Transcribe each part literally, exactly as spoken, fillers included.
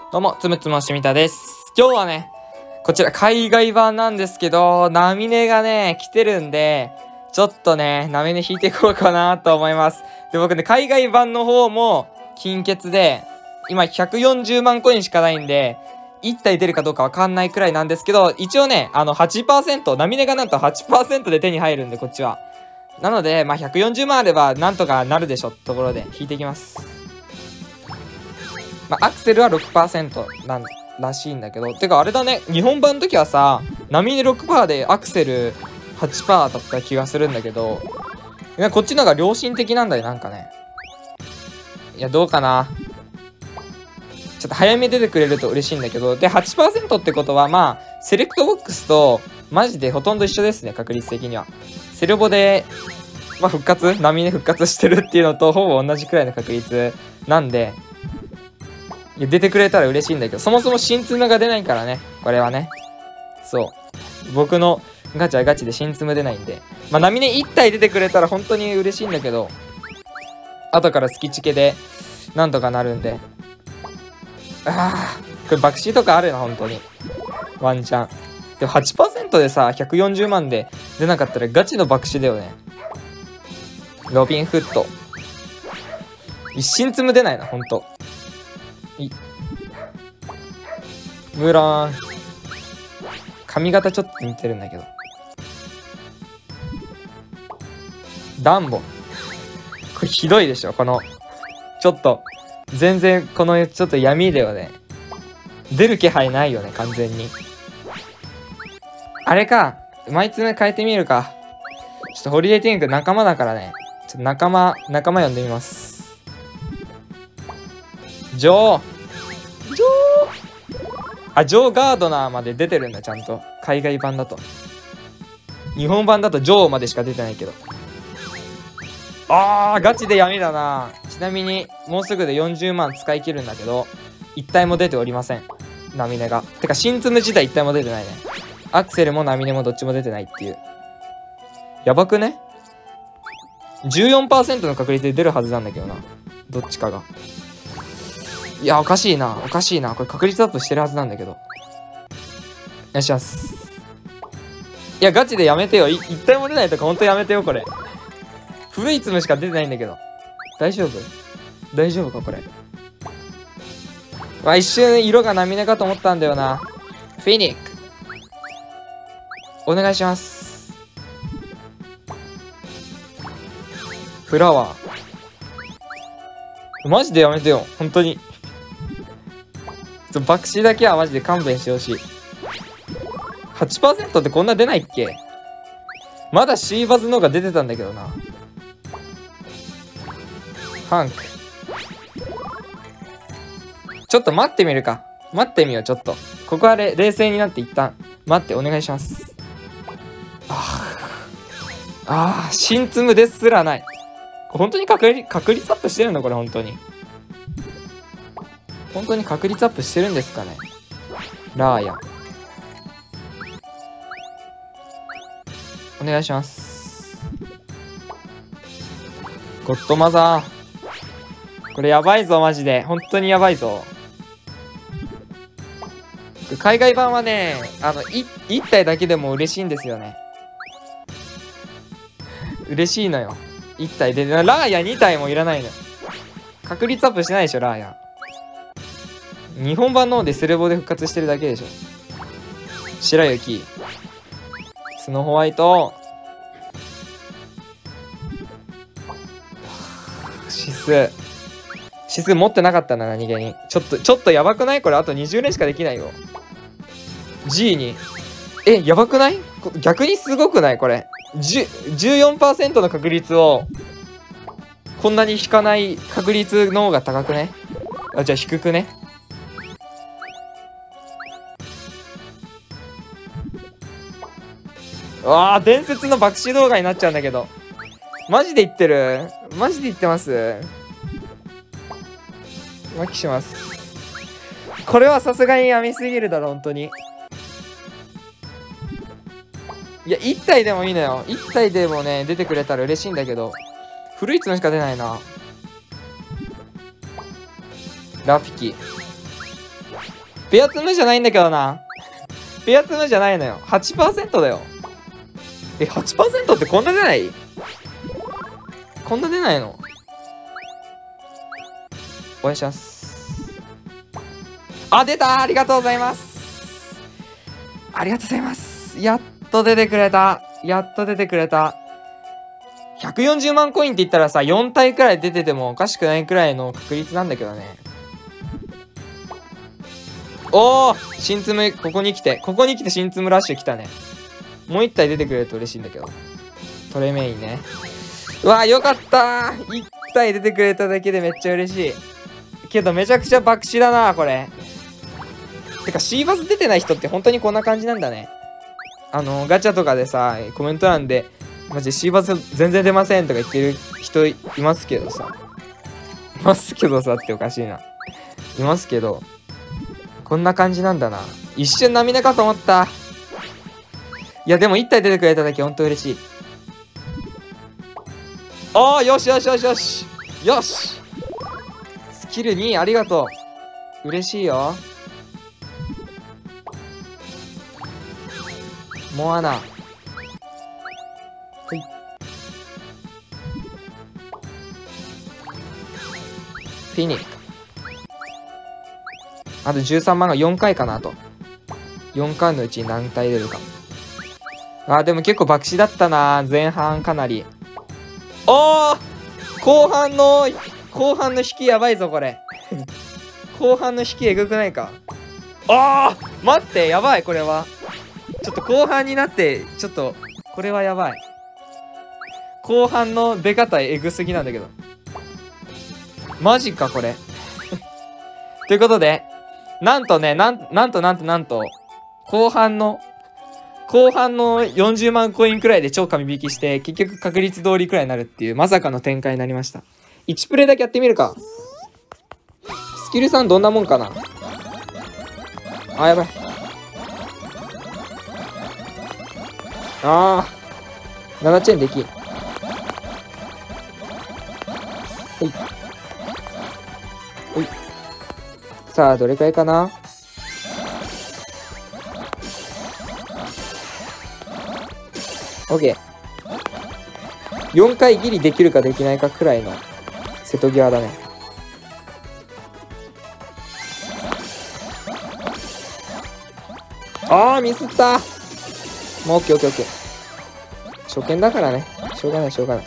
どうも、つむつむしみたです。今日はね、こちら海外版なんですけど、ナミネがね、来てるんで、ちょっとね、ナミネ引いていこうかなと思います。で、僕ね、海外版の方も金欠で、今ひゃくよんじゅうまんコインしかないんで、いち体出るかどうかわかんないくらいなんですけど、一応ね、あの はちパーセント、ナミネがなんと はちパーセント で手に入るんで、こっちは。なので、まあ、ひゃくよんじゅうまんあれば、なんとかなるでしょ、ところで、引いていきます。まあ、アクセルは ろくパーセント なんらしいんだけど、てかあれだね、日本版の時はさ、ナミネ ろくパーセント でアクセル はちパーセント だった気がするんだけど、いやこっちの方が良心的なんだよ、なんかね。いや、どうかな。ちょっと早め出てくれると嬉しいんだけど、で、はちパーセント ってことは、まあ、セレクトボックスと、マジでほとんど一緒ですね、確率的には。セレボで、まあ、復活ナミネ復活してるっていうのと、ほぼ同じくらいの確率なんで、いや出てくれたら嬉しいんだけど、そもそも新ツムが出ないからね、これはね。そう。僕のガチャガチで新ツム出ないんで。まあ、ナミネいち体出てくれたら本当に嬉しいんだけど、後からスキチケで、なんとかなるんで。ああ、これ爆死とかあるな、本当に。ワンチャン。でも はちパーセント でさ、ひゃくよんじゅうまんで出なかったらガチの爆死だよね。ロビンフット。一新ツム出ないな、ほんと。いムーラン髪型ちょっと似てるんだけど、ダンボこれひどいでしょ、このちょっと全然このちょっと闇だよね。出る気配ないよね、完全に。あれか、毎つ目変えてみるか。ちょっとホリデーティンク仲間だからね、ちょっと仲間仲間呼んでみます。ジョージョーあ、ジョーガードナーまで出てるんだ、ちゃんと。海外版だと。日本版だとジョーまでしか出てないけど。あー、ガチで闇だな。ちなみに、もうすぐでよんじゅうまん使い切るんだけど、一体も出ておりません。ナミネが。てか、新ツム自体一体も出てないね。アクセルもナミネもどっちも出てないっていう。やばくね？ じゅうよんパーセント の確率で出るはずなんだけどな。どっちかが。いや、おかしいな。おかしいな。これ確率アップしてるはずなんだけど。お願いします。いや、ガチでやめてよ。い一体も出ないとかほんとやめてよ、これ。古いツムしか出てないんだけど。大丈夫？大丈夫か、これ。まあ、一瞬色がナミネかと思ったんだよな。フェニック。お願いします。フラワー。マジでやめてよ。本当に。爆死だけはマジで勘弁してほしい。はちパーセント ってこんな出ないっけ？まだシーバズの方が出てたんだけどな。ハンク。ちょっと待ってみるか。待ってみよう、ちょっと。ここはれ冷静になって一旦。待って、お願いします。あー。あー、新ツムですらない。本当に確率、確率アップしてるのこれ本当に。本当に確率アップしてるんですかね。ラーヤ。お願いします。ゴッドマザー。これやばいぞ、マジで。本当にやばいぞ。海外版はね、あの、いいち体だけでも嬉しいんですよね。嬉しいのよ。いち体で。ラーヤに体もいらないのよ。確率アップしないでしょ、ラーヤ。日本版の方でセレボで復活してるだけでしょ。白雪。スノーホワイト。シス。シス持ってなかったな、何気に。ちょっと、ちょっとやばくない？これあとにじゅう連しかできないよ。G に。え、やばくない？逆にすごくない？これ。じゅうよんパーセント の確率を、こんなに引かない確率の方が高くね？あ、じゃあ低くね？わあ、伝説の爆死動画になっちゃうんだけど。マジで言ってる？マジで言ってます？マキします。これはさすがにやみすぎるだろ、本当に。いや、いち体でもいいのよ。いち体でもね、出てくれたら嬉しいんだけど。古いツムしか出ないな。ラフィキ。 ペアツムじゃないんだけどな。ペアツムじゃないのよ。はちパーセント だよ。え、はちパーセント ってこんな出ない？こんな出ないの？お願いします。あ、出た！ありがとうございます。ありがとうございます。やっと出てくれた。やっと出てくれた。ひゃくよんじゅうまんコインって言ったらさ、よん体くらい出ててもおかしくないくらいの確率なんだけどね。おー、新ツム、ここに来て、ここに来て新ツムラッシュ来たね。もういち体出てくれると嬉しいんだけど。トレメインね。うわー、よかったー。いち体出てくれただけでめっちゃ嬉しい。けどめちゃくちゃ爆死だな、これ。てか C バス出てない人って本当にこんな感じなんだね。あの、ガチャとかでさ、コメント欄で、マジで C バス全然出ませんとか言ってる人いますけどさ。いますけどさっておかしいな。いますけど、こんな感じなんだな。一瞬涙かと思った。いや、でもいち体出てくれただけほんと嬉しい。おー、よしよしよしよしよし、スキルにありがとう。嬉しいよ。モアナ。はい。フィニック。あとじゅうさんまんがよんかいかな。あとよんかいのうちに何体出るか。あー、でも結構爆死だったな、前半かなり。おー、後半の後半の引きやばいぞこれ。後半の引きえぐくないか。あー、待って、やばい、これはちょっと後半になってちょっとこれはやばい。後半の出方えぐすぎなんだけど、マジかこれ。ということで、なんとね、なんなんとなんとなんと後半の後半のよんじゅうまんコインくらいで超神引きして結局確率通りくらいになるっていうまさかの展開になりました。いちプレイだけやってみるか。スキルさんどんなもんかな。あ、やばい。あー、ななチェーンできん。はい。はい。さあ、どれくらいかな。オッケー。よんかいギリできるかできないかくらいの瀬戸際だね。あー、ミスった。もうオッケーオッケーオッケー。初見だからね。しょうがないしょうがない。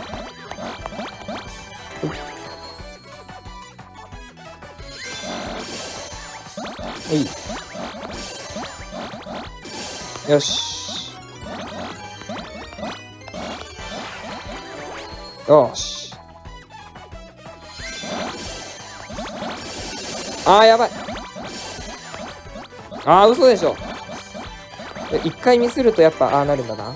はい。よし。よし。あー、やばい。あー、嘘でしょ。一回ミスるとやっぱああなるんだな。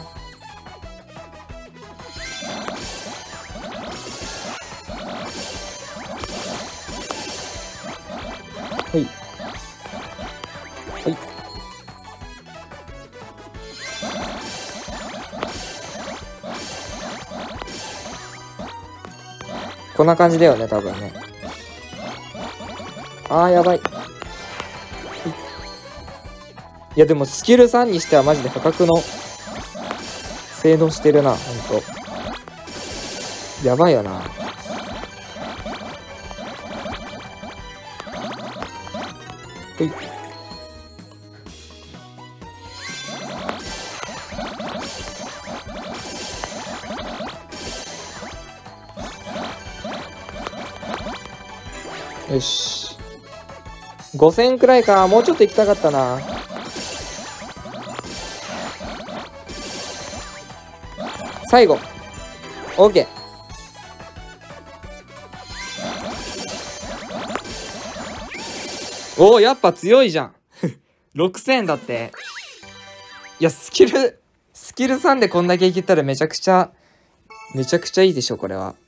はいはい。こんな感じだよね多分ね。あー、やばい。いやでもスキルさんにしてはマジで破格の性能してるな、ほんと。やばいよな。ほい。よし。ごせんくらいか。もうちょっと行きたかったな。最後 OK。 おお、やっぱ強いじゃん。ろくせんだって。いや、スキルスキルさんでこんだけいけたらめちゃくちゃめちゃくちゃいいでしょこれは。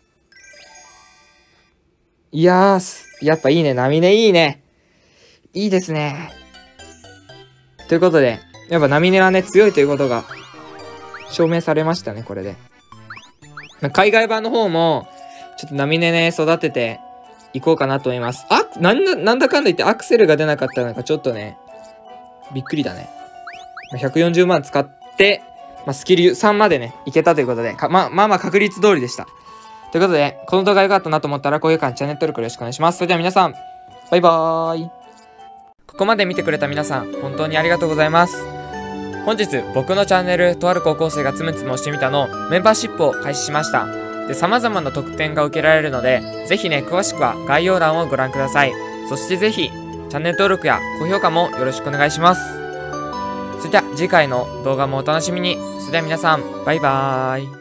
いやー、やっぱいいね。波音いいね。いいですね。ということでやっぱ波音はね強いということが証明されましたね、これで。海外版の方もちょっと波音ね育てて行こうかなと思います。あ、なんだ、なんだかんだ言ってアクセルが出なかったらなんかちょっとね、びっくりだね。ひゃくよんじゅうまん使って、まあ、スキルさんまでね、いけたということで、かま、まあまあ確率通りでした。ということで、この動画良かったなと思ったら、高評価、チャンネル登録よろしくお願いします。それでは皆さん、バイバーイ。ここまで見てくれた皆さん、本当にありがとうございます。本日、僕のチャンネル、とある高校生がつむつむをしてみたのメンバーシップを開始しました。で、様々な特典が受けられるので、ぜひね、詳しくは概要欄をご覧ください。そしてぜひ、チャンネル登録や高評価もよろしくお願いします。それでは次回の動画もお楽しみに。それでは皆さん、バイバーイ。